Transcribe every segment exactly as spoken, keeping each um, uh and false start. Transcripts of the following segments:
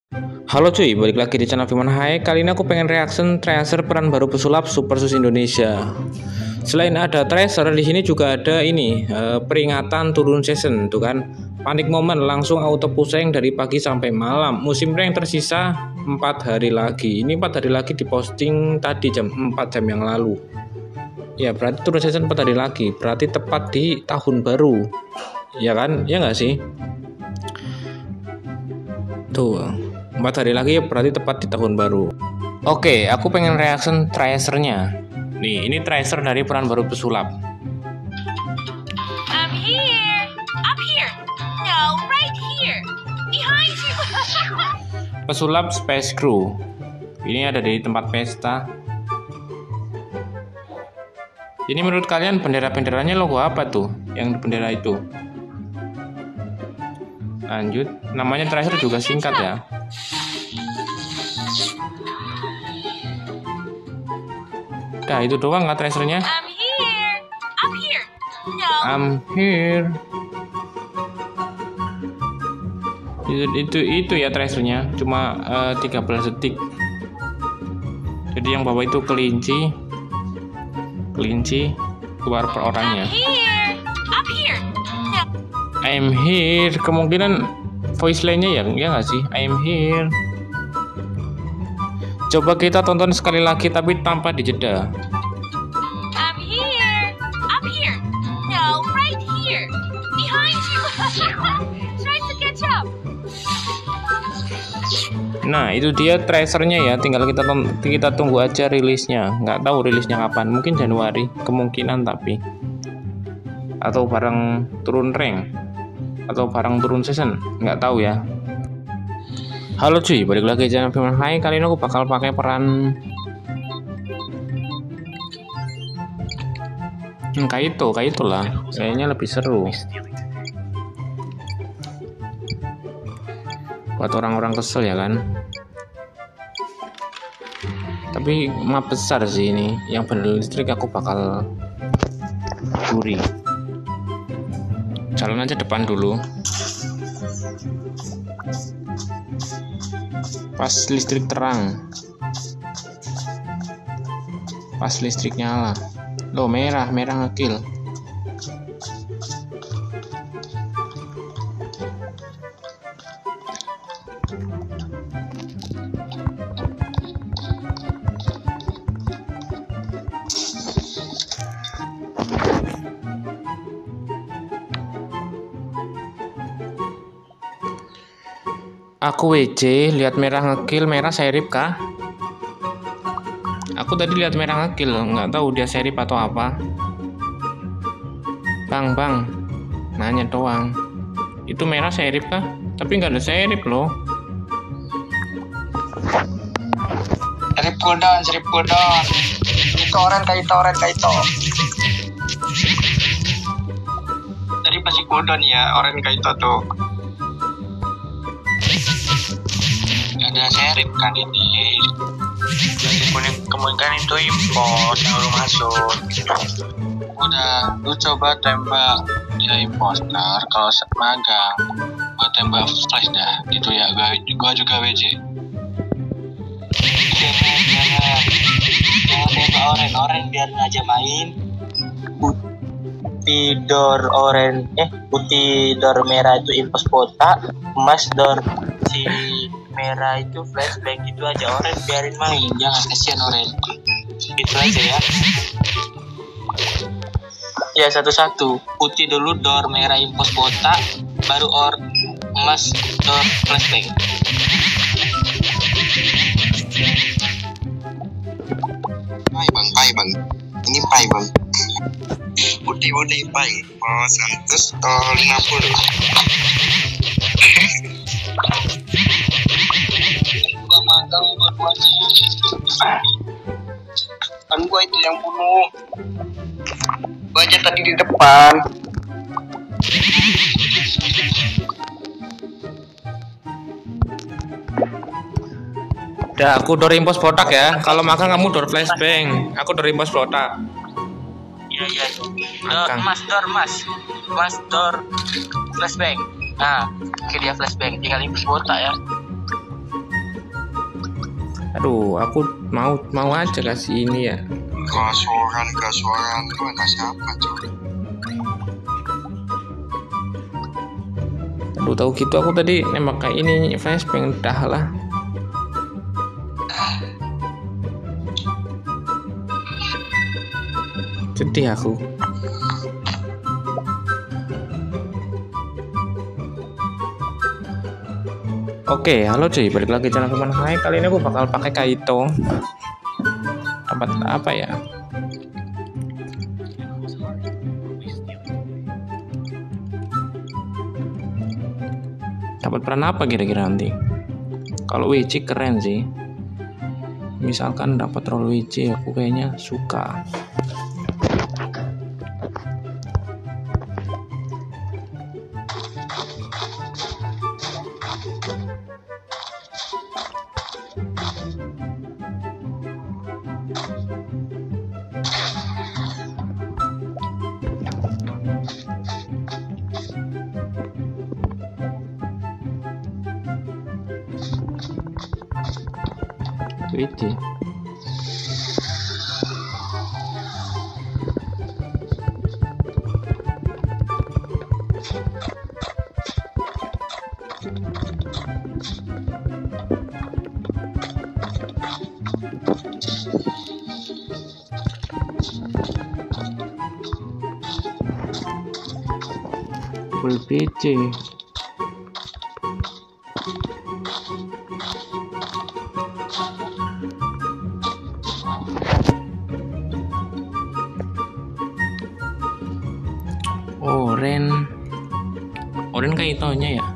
Halo cuy, balik lagi di channel Firman Hai. Kali ini aku pengen reaction tracer peran baru pesulap Super Sus Indonesia. Selain ada tracer, di sini juga ada ini eh, peringatan turun season, tuh kan. Panik moment langsung auto pusing dari pagi sampai malam. Musim rank tersisa empat hari lagi. Ini empat hari lagi diposting tadi jam empat jam yang lalu. Ya berarti turun season empat hari lagi. Berarti tepat di tahun baru. Ya kan? Ya nggak sih? Tuh. empat hari lagi berarti tepat di tahun baru. Oke, aku pengen reaction tracernya. Nih, ini tracer dari peran baru pesulap. I'm here. Up here. No, right here. Behind you. Pesulap Space Crew. Ini ada di tempat pesta. Ini menurut kalian bendera-benderanya logo apa tuh? Yang bendera itu. Lanjut, namanya tracer juga singkat ya. Nah, itu doang nggak tracernya? I'm here. Up here. No. I'm here. Itu itu, itu ya tracernya, cuma uh, tiga belas detik. Jadi yang bawah itu kelinci, kelinci keluar per orangnya. I'm here. Up here. No. I'm here, kemungkinan voice line-nya ya, ya nggak sih? I'm here. Coba kita tonton sekali lagi tapi tanpa dijeda. I'm here. Up here. No, right here. Behind you. Try to catch up. Nah, itu dia tracernya ya. Tinggal kita kita tunggu aja rilisnya. Nggak tahu rilisnya kapan. Mungkin Januari, kemungkinan tapi. Atau bareng turun rank, atau bareng turun season, nggak tahu ya. Halo cuy, balik lagi di channel Firman Hai. Kali ini aku bakal pakai peran hmm, kayak itu, kayak itulah. Kayaknya lebih seru buat orang-orang kesel ya kan. Tapi map besar sih ini. Yang bener listrik aku bakal curi. Jalan aja depan dulu. Pas listrik terang, pas listrik nyala. Loh, merah merah ngekill. Aku W C, lihat merah ngekill, merah serip kah? Aku tadi lihat merah ngekill, nggak tahu dia serip atau apa. Bang, bang, nanya doang. Itu merah serip kah? Tapi nggak ada serip loh. Serip cooldown, serip cooldown. Toren kayak toren kayak to. Tadi pasti cooldown ya, oren kayak to tuh. Ada serip kan ini. Jadi kemungkinan itu impos yang belum masuk. Udah, lu coba tembak ya imposter. Kalau magang, gua tembak flash dah. Gitu ya, gua, gua juga W J. Jangan, jangan, jangan tembak oren, oren biar aja main. Putih door oren, eh putih door merah itu impos kota, emas door si merah itu flashbang. Gitu aja, oren biarin main, jangan kasihan oren. Gitu aja ya. Ya satu-satu, putih dulu door merah impos kota, baru or emas door flashbang. Pai bang, pai bang, ini pai bang. Putih putih pai, oh seratus atau lima puluh. Gua magang dua-duanya. Kan gua itu yang bunuh. Gua aja tadi di depan. Udah, aku door impos botak ya. Kalau makan kamu door flashbang, aku door impos botak. Iya iya. Door mas door mas, mas door flashbang. Nah, oke dia flashbang. Tinggal impos botak ya. Aduh, aku mau mau aja kasih ini ya. Gasoran, gasoran itu ada siapa coba? Aduh, tahu gitu aku tadi nembak kayak ini flash pengen dah lah. Sedih aku. Oke, halo cuy, balik lagi channel Firman Hai. Kali ini aku bakal pakai Kaito. Dapat apa ya? Dapat peran apa kira-kira nanti? Kalau W C keren sih. Misalkan dapat role W C, aku kayaknya suka. W C. Full P C. Oren, Oren Kaitonya ya.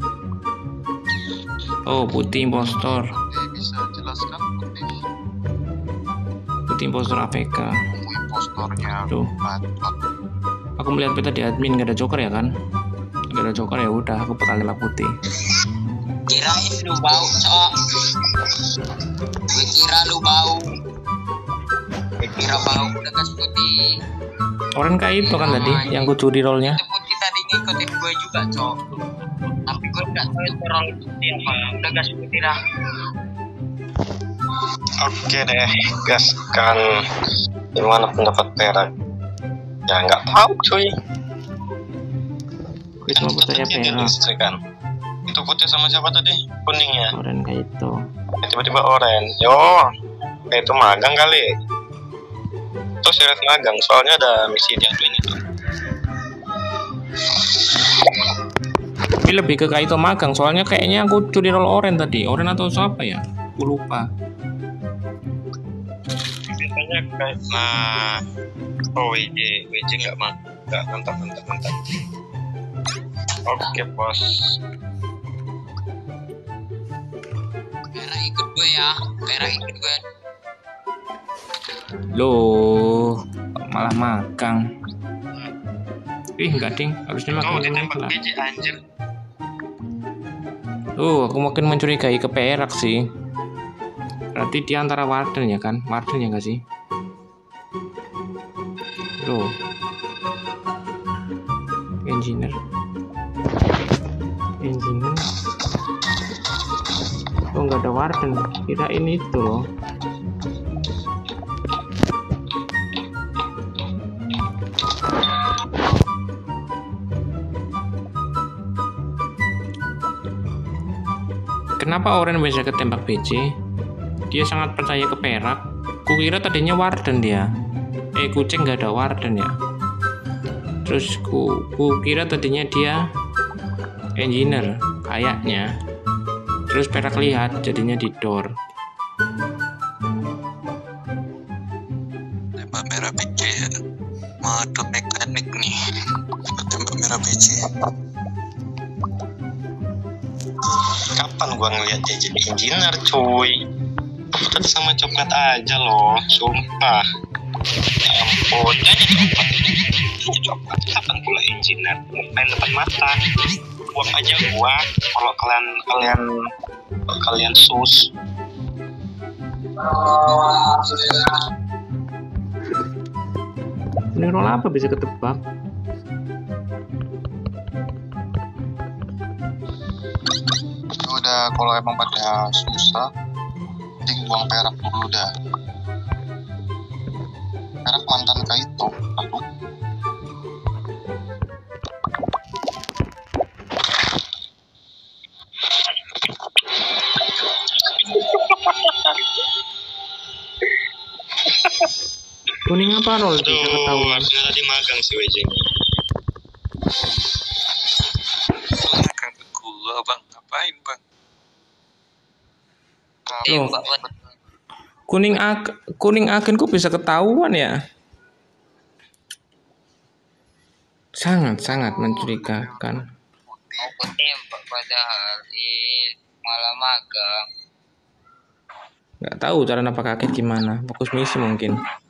Oh, putih impostor. Bisa jelaskan putih? Putih impostor A F K. Impostornya. Tuh. Aku melihat peta di admin gak ada joker ya kan? Gak ada joker ya udah aku bakal nembak putih. Kirain lu bau, cok. Gue kira lu bau. Gue kira bau udah gas putih. Oren Kaito kan tadi yang ku curi rollnya. Itu putih tadi ngikutin gue juga, cok. Tapi gue nggak tahu itu roll putih apa. Udah gas putih dah. Oke deh, gaskan. Gimana pendapat perak? Ya nggak tahu cuy. Gue cuma percaya perak. Kan? Itu putih sama siapa tadi? Kuningnya. Oren Kaito. Ya, tiba-tiba oren. Yo, kayak itu magang kali. Terus syarat magang, soalnya ada misi di admin itu. Tapi lebih ke Kaito magang, soalnya kayaknya aku curi roll Oren tadi. Oren atau siapa ya? Aku lupa. Biasanya kayak nah, oh W J, W J nggak mah, nggak mantap mantap mantap. Oke bos. Perak ikut gue ya. Perak ikut gue. Loh, malah magang. Ih, enggak ding, harusnya magang. Oh, ditembak W J anjir. Tuh, aku makin mencurigai ke perak sih. Berarti di antara warden ya kan? Warden ya nggak sih? Tuh. Engineer. Engineer. Oh, nggak ada warden. Kirain itu loh. Kenapa Oren bisa ketembak B C? Dia sangat percaya ke perak. Kukira tadinya warden dia. Eh, kucing nggak ada warden ya. Terus ku, kukira tadinya dia engineer kayaknya. Terus perak lihat jadinya di door. Tembak merah B C ya. Mode mekanik nih. Tembak merah B C. Kapan gua ngeliat dia jadi engineer cuy? Aku tadi sama coklat aja loh, sumpah. Ya ampun, dia jadi coklat. Dia coklat, kapan pula engineer? Ngapain depan mata? Buang aja gua, kalau kalian kalian kalian sus. Ini roll apa bisa ketebak? Udah kalau emang pada susah Mending buang perak dulu dah. Perak mantan Kaito. Aduh. Kuning apa nol? Bisa Aduh, ketahuan. harusnya tadi magang si W J. Magang ke gua bang, ngapain bang? Loh. Tembak buat Kuning ag kuning agenku bisa ketahuan ya. Sangat sangat mencurigakan. aku tembak padahal eh malah magang. Nggak tahu cara napa kaget gimana. Fokus misi mungkin.